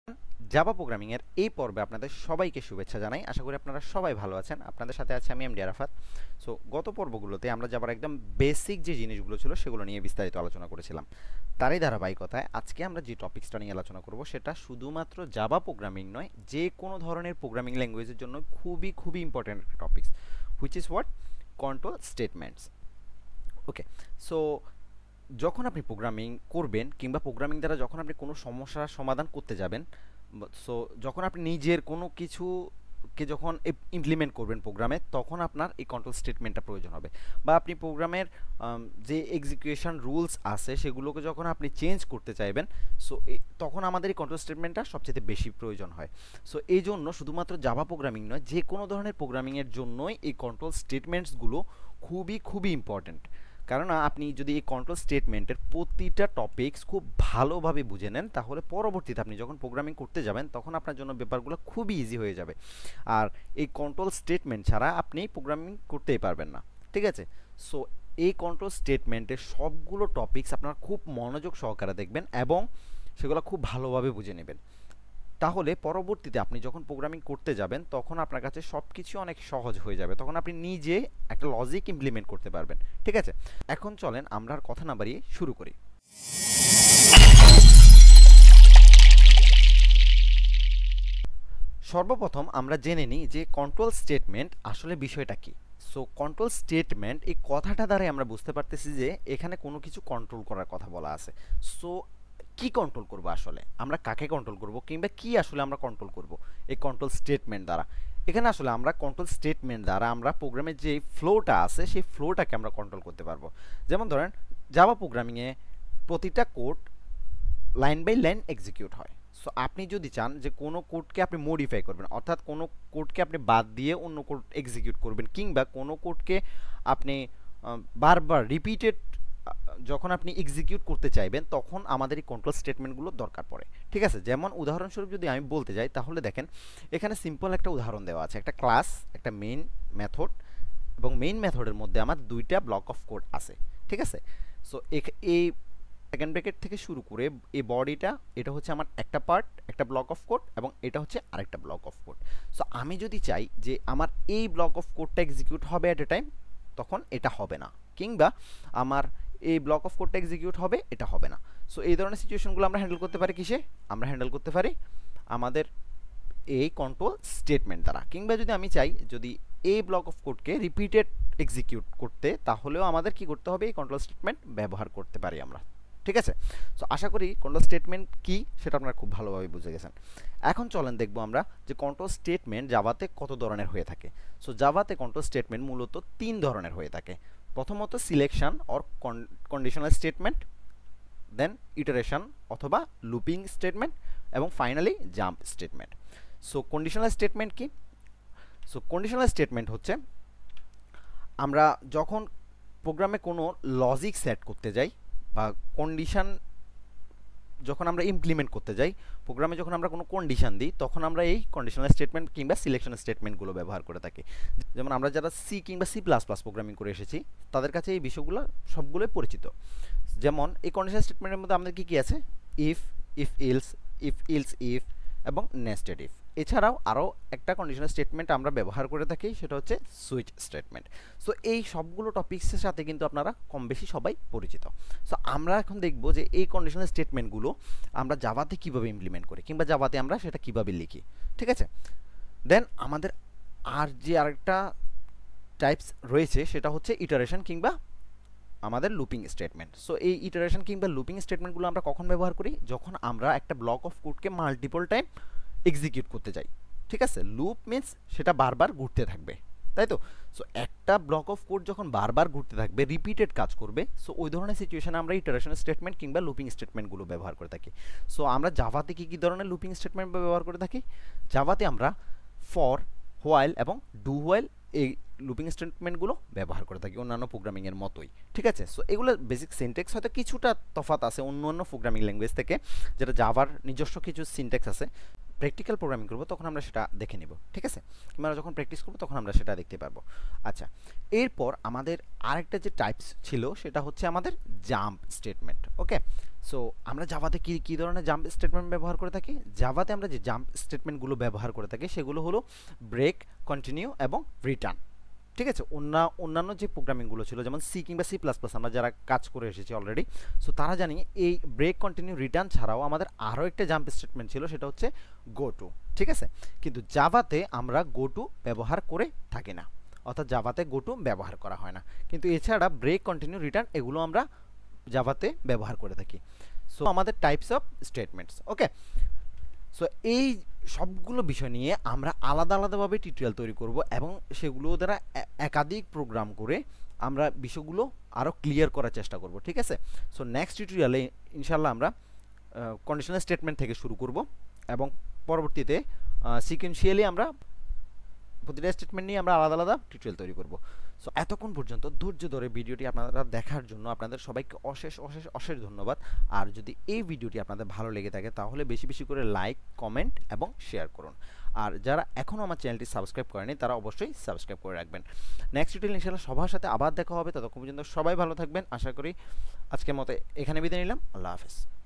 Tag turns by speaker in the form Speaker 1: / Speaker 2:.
Speaker 1: Java programming এর এই পর্বে আপনাদের সবাইকে শুভেচ্ছা জানাই। আশা করি আপনারা সবাই ভালো আছেন। আপনাদের সাথে আছি আমি এমডি আরাফাত। সো গত পর্বগুলোতে আমরা জাভার একদম বেসিক যে জিনিসগুলো ছিল সেগুলো নিয়ে বিস্তারিত আলোচনা করেছিলাম। তারই ধারাবাহিকতায় আজকে আমরা যে টপিকসটা নিয়ে আলোচনা করব সেটা শুধুমাত্র জাভা প্রোগ্রামিং নয়, যে কোনো ধরনের প্রোগ্রামিং ল্যাঙ্গুয়েজের জন্য খুবই খুবই ইম্পর্টেন্ট একটা topics, which is what control statements. Okay, so যখন আপনি প্রোগ্রামিং করবেন কিংবা প্রোগ্রামিং দ্বারা যখন আপনি কোনো সমস্যার সমাধান করতে যাবেন, সো যখন আপনি নিজের কোনো কিছুকে যখন ইমপ্লিমেন্ট করবেন প্রোগ্রামে, তখন আপনার এই কন্ট্রোল স্টেটমেন্টটা প্রয়োজন হবে। বা আপনি প্রোগ্রামের যে এক্সিকিউশন রুলস আছে সেগুলোকে যখন আপনি চেঞ্জ করতে চাইবেন, সো তখন আমাদের এই কন্ট্রোল স্টেটমেন্টটা সবচেয়ে বেশি প্রয়োজন হয়। সো এই জন্য শুধুমাত্র জাভা প্রোগ্রামিং নয়, যে কোনো ধরনের প্রোগ্রামিংয়ের জন্যই এই কন্ট্রোল স্টেটমেন্টসগুলো খুবই খুবই ইম্পর্ট্যান্ট। কারণ আপনি যদি এই কন্ট্রোল স্টেটমেন্টের প্রতিটা টপিকস খুব ভালোভাবে বুঝে নেন, তাহলে পরবর্তীতে আপনি যখন প্রোগ্রামিং করতে যাবেন তখন আপনার জন্য ব্যাপারগুলো খুবই ইজি হয়ে যাবে। আর এই কন্ট্রোল স্টেটমেন্ট ছাড়া আপনি প্রোগ্রামিং করতেই পারবেন না, ঠিক আছে? সো এই কন্ট্রোল স্টেটমেন্টের সবগুলো টপিকস আপনারা খুব মনোযোগ সহকারে দেখবেন এবং সেগুলো খুব ভালোভাবে বুঝে নেবেন। তাহলে পরবর্তীতে আপনি যখন প্রোগ্রামিং করতে যাবেন তখন আপনার কাছে সব কিছু অনেক সহজ হয়ে যাবে, তখন আপনি নিজে একটা লজিক ইমপ্লিমেন্ট করতে পারবেন, ঠিক আছে? এখন চলেন আমরা আর কথা না বাড়িয়ে শুরু করি। সর্বপ্রথম আমরা জেনে নিই যে কন্ট্রোল স্টেটমেন্ট আসলে বিষয়টা কি। সো কন্ট্রোল স্টেটমেন্ট এই কথাটা দ্বারাই আমরা বুঝতে পারতেছি যে এখানে কোনো কিছু কন্ট্রোল করার কথা বলা আছে। সো কি কন্ট্রোল করব, আসলে আমরা কাকে কন্ট্রোল করব কিংবা কি আসলে আমরা কন্ট্রোল করব এই কন্ট্রোল স্টেটমেন্ট দ্বারা? এখানে আসলে আমরা কন্ট্রোল স্টেটমেন্ট দ্বারা আমরা প্রোগ্রামের যে ফ্লোটা আছে সেই ফ্লোটাকে আমরা কন্ট্রোল করতে পারবো। যেমন ধরেন জাভা প্রোগ্রামিংয়ে প্রতিটা code line by line execute হয়। সো আপনি যদি চান যে কোনো কোডকে আপনি মডিফাই করবেন, অর্থাৎ কোনো কোডকে আপনি বাদ দিয়ে অন্য কোড এক্সিকিউট করবেন, কিংবা কোনো কোডকে আপনি বারবার রিপিটেড যখন আপনি এক্সিকিউট করতে চাইবেন, তখন আমাদের এই কন্ট্রোল স্টেটমেন্টগুলো দরকার পড়ে, ঠিক আছে? যেমন উদাহরণস্বরূপ যদি আমি বলতে যাই, তাহলে দেখেন এখানে সিম্পল একটা উদাহরণ দেওয়া আছে, একটা ক্লাস, একটা মেইন মেথড, এবং মেইন মেথডের মধ্যে আমার দুইটা ব্লক অফ কোড আছে, ঠিক আছে? সো এই সেকেন্ড ব্র্যাকেট থেকে শুরু করে এই বডিটা, এটা হচ্ছে আমার একটা পার্ট, একটা ব্লক অফ কোড, এবং এটা হচ্ছে আরেকটা ব্লক অফ কোড। সো আমি যদি চাই যে আমার এই ব্লক অফ কোডটা এক্সিকিউট হবে অ্যাট এ টাইম, তখন এটা হবে না, কিংবা আমার এই ব্লক অফ কোডটা এক্সিকিউট হবে, এটা হবে না। সো এই ধরনের সিচুয়েশনগুলো আমরা হ্যান্ডেল করতে পারি কিসে? আমরা হ্যান্ডেল করতে পারি আমাদের এই কন্ট্রোল স্টেটমেন্ট দ্বারা। কিংবা যদি আমি চাই যদি এই ব্লক অফ কোডকে রিপিটেড এক্সিকিউট করতে, তাহলেও আমাদের কি করতে হবে? এই কন্ট্রোল স্টেটমেন্ট ব্যবহার করতে পারি আমরা, ঠিক আছে? সো আশা করি কন্ট্রোল স্টেটমেন্ট কি সেটা আপনারা খুব ভালোভাবে বুঝে গেছেন। এখন চলেন দেখবো আমরা যে কন্ট্রোল স্টেটমেন্ট জাভাতে কত ধরনের হয়ে থাকে। সো জাভাতে কন্ট্রোল স্টেটমেন্ট মূলত 3 ধরনের হয়ে থাকে। প্রথমত selection or conditional statement, then iteration অথবা লুপিং স্টেটমেন্ট, এবং finally jump statement. So conditional statement কি? সো কন্ডিশনাল স্টেটমেন্ট হচ্ছে আমরা যখন প্রোগ্রামে কোনো লজিক সেট করতে যাই বা কন্ডিশন যখন আমরা ইমপ্লিমেন্ট করতে যাই, প্রোগ্রামে যখন আমরা কোনো কন্ডিশন দিই, তখন আমরা এই কন্ডিশনাল স্টেটমেন্ট কিংবা সিলেকশন স্টেটমেন্টগুলো ব্যবহার করে থাকি। যেমন আমরা যারা সি কিংবা সি প্লাস প্লাস প্রোগ্রামিং করে এসেছি, তাদের কাছে এই বিষয়গুলো সবগুলোই পরিচিত। যেমন এই কন্ডিশনাল স্টেটমেন্টের মধ্যে আমাদের কী কী আছে? ইফ, ইফ ইলস ইফ, এবং নেস্টেড ইফ। এছাড়াও আরও একটা কন্ডিশনাল স্টেটমেন্ট আমরা ব্যবহার করে থাকি, সেটা হচ্ছে সুইচ স্টেটমেন্ট। সো এই সবগুলো টপিক্সের সাথে কিন্তু আপনারা কম বেশি সবাই পরিচিত। সো আমরা এখন দেখব যে এই কন্ডিশনাল স্টেটমেন্টগুলো আমরা জাভাতে কীভাবে ইমপ্লিমেন্ট করি কিংবা জাভাতে আমরা সেটা কীভাবে লিখি, ঠিক আছে? দেন আমাদের আর যে আরেকটা টাইপস রয়েছে সেটা হচ্ছে ইটারেশন কিংবা আমাদের লুপিং স্টেটমেন্ট। সো এই ইটারেশন কিংবা লুপিং স্টেটমেন্টগুলো আমরা কখন ব্যবহার করি? যখন আমরা একটা ব্লক অফ কোডকে মাল্টিপল টাইম এক্সিকিউট করতে যাই, ঠিক আছে? লুপ মিন্স সেটা বারবার ঘুরতে থাকবে, তাই তো? সো একটা ব্লক অফ কোড যখন বারবার ঘুরতে থাকবে, রিপিটেড কাজ করবে, সো ওই ধরনের সিচুয়েশনে আমরা ইটারেশন স্টেটমেন্ট কিংবা লুপিং স্টেটমেন্টগুলো ব্যবহার করে থাকি। সো আমরা জাভাতে কী কী ধরনের লুপিং স্টেটমেন্ট ব্যবহার করে থাকি? জাভাতে আমরা ফর, হোয়াইল এবং ডু হোয়াইল এই লুপিং স্টেটমেন্টগুলো ব্যবহার করে থাকি, অন্যান্য প্রোগ্রামিংয়ের মতোই, ঠিক আছে? সো এগুলো বেসিক সিনট্যাক্স হয়তো কিছুটা তফাৎ আছে অন্য অন্য প্রোগ্রামিং ল্যাঙ্গুয়েজ থেকে, যেটা জাভার নিজস্ব কিছু সিনট্যাক্স আছে, প্র্যাকটিক্যাল প্রোগ্রামিং করব তখন আমরা সেটা দেখে নিব, ঠিক আছে? কিংবা যখন প্র্যাকটিস করব তখন আমরা সেটা দেখতে পারবো। আচ্ছা, এরপর আমাদের আরেকটা যে টাইপস ছিল সেটা হচ্ছে আমাদের জাম্প স্টেটমেন্ট। ওকে, সো আমরা জাভাতে কি ধরনের জাম্প স্টেটমেন্ট ব্যবহার করে থাকি? জাভাতে আমরা যে জাম্প স্টেটমেন্টগুলো ব্যবহার করে থাকি সেগুলো হলো ব্রেক, কন্টিনিউ এবং রিটার্ন, ঠিক আছে? অন্যান্য যে প্রোগ্রামিংগুলো ছিল যেমন সি কিংবা সি প্লাস প্লাস আমরা যারা কাজ করে এসেছি অলরেডি, সো তারা জানি এই ব্রেক, কন্টিনিউ, রিটার্ন ছাড়াও আমাদের আরও একটা জাম্প স্টেটমেন্ট ছিল, সেটা হচ্ছে গো টু, ঠিক আছে? কিন্তু জাভাতে আমরা গো টু ব্যবহার করে থাকি না, অর্থাৎ জাভাতে গো টু ব্যবহার করা হয় না, কিন্তু এছাড়া ব্রেক, কন্টিনিউ, রিটার্ন এগুলো আমরা জাভাতে ব্যবহার করে থাকি। সো আমাদের types of statements. Okay, so এই সবগুলো বিষয় নিয়ে আমরা আলাদা আলাদাভাবে টিউটোরিয়াল তৈরি করব এবং সেগুলো দ্বারা একাধিক প্রোগ্রাম করে আমরা বিষয়গুলো আরও ক্লিয়ার করার চেষ্টা করব, ঠিক আছে? সো নেক্সট টিউটোরিয়ালে ইনশাল্লাহ আমরা কন্ডিশনাল স্টেটমেন্ট থেকে শুরু করব এবং পরবর্তীতে সিকোয়েন্সিয়ালি আমরা প্রতিটা স্টেটমেন্ট নিয়ে আমরা আলাদা আলাদা টিউটোরিয়াল তৈরি করব। সো এতক্ষণ পর্যন্ত ধৈর্য ধরে ভিডিওটি আপনারা দেখার জন্য আপনাদের সবাইকে অশেষ অশেষ অশেষ ধন্যবাদ। আর যদি এই ভিডিওটি আপনাদের ভালো লেগে থাকে তাহলে বেশি বেশি করে লাইক, কমেন্ট এবং শেয়ার করুন। আর যারা এখনও আমার চ্যানেলটি সাবস্ক্রাইব করেনি তারা অবশ্যই সাবস্ক্রাইব করে রাখবেন। নেক্সট টিউটোরিয়াল ইনশাআল্লাহ সবার সাথে আবার দেখা হবে, ততক্ষণ পর্যন্ত সবাই ভালো থাকবেন। আশা করি আজকের মতো এখানে বিদায় নিলাম। আল্লাহ হাফেজ।